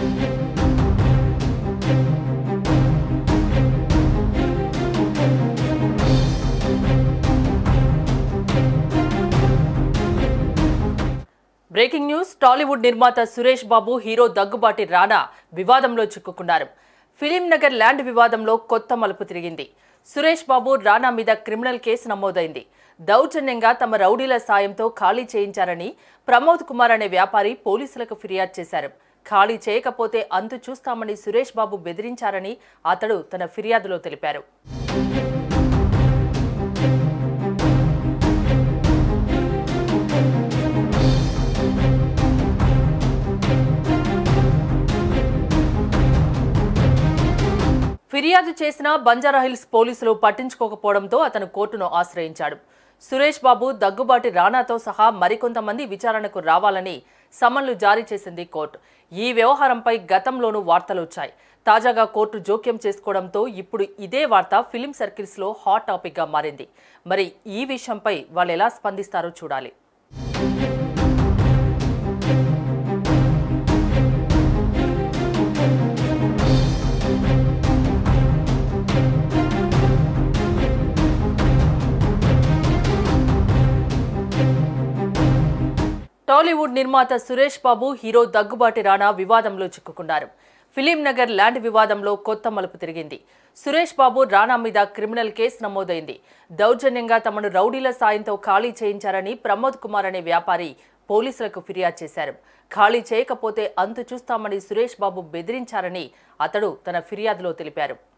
Breaking news. Tollywood నిర్మాత Suresh Babu, hero Daggubati Rana వివాదంలో చిక్కుకున్నారు. ఫిలిం నగర్ ల్యాండ్ వివాదంలో కొత్త మలుపు తిరిగింది. సురేష్ బాబు, రానా మీద క్రిమినల్ కేసు నమోదైంది. దౌర్జన్యంగా తమ రౌడీల సాయంతో ఖాళీ చేయించారని ప్రమోద్ కుమార్ అనే వ్యాపారి పోలీసులకు ఫిర్యాదు చేశారు. ఖాళీ చేయకపోతే అంతు చూస్తామని సురేష్ బాబు బెదిరించారని అతడు తన ఫిర్యాదులో తెలిపారు. ఫిర్యాదు చేసిన బంజారాహిల్స్ పోలీసులు పట్టించుకోకపోవడంతో అతను కోర్టును ఆశ్రయించాడు. సురేష్ బాబు, దగ్గుబాటి రానాతో సహా మరికొంతమంది విచారణకు రావాలని సమన్లు జారీ చేసింది కోర్టు. ఈ వ్యవహారంపై గతంలోనూ వార్తలు వచ్చాయి. తాజాగా కోర్టు జోక్యం చేసుకోవడంతో ఇప్పుడు ఇదే వార్త ఫిలిం సర్కిల్స్ లో హాట్ టాపిక్ గా మారింది. మరి ఈ విషయంపై వాళ్ళు ఎలా స్పందిస్తారో చూడాలి. టాలీవుడ్ నిర్మాత సురేష్ బాబు, హీరో దగ్గుబాటి రానా వివాదంలో చిక్కుకున్నారు. ఫిలిం నగర్ ల్యాండ్ వివాదంలో కొత్త మలుపు తిరిగింది. సురేష్ బాబు, రానా మీద క్రిమినల్ కేసు నమోదైంది. దౌర్జన్యంగా తమను రౌడీల సాయంతో ఖాళీ చేయించారని ప్రమోద్ కుమార్ అనే వ్యాపారి పోలీసులకు ఫిర్యాదు చేశారు. ఖాళీ చేయకపోతే అంతు చూస్తామని సురేష్ బాబు బెదిరించారని అతడు తన ఫిర్యాదులో తెలిపారు.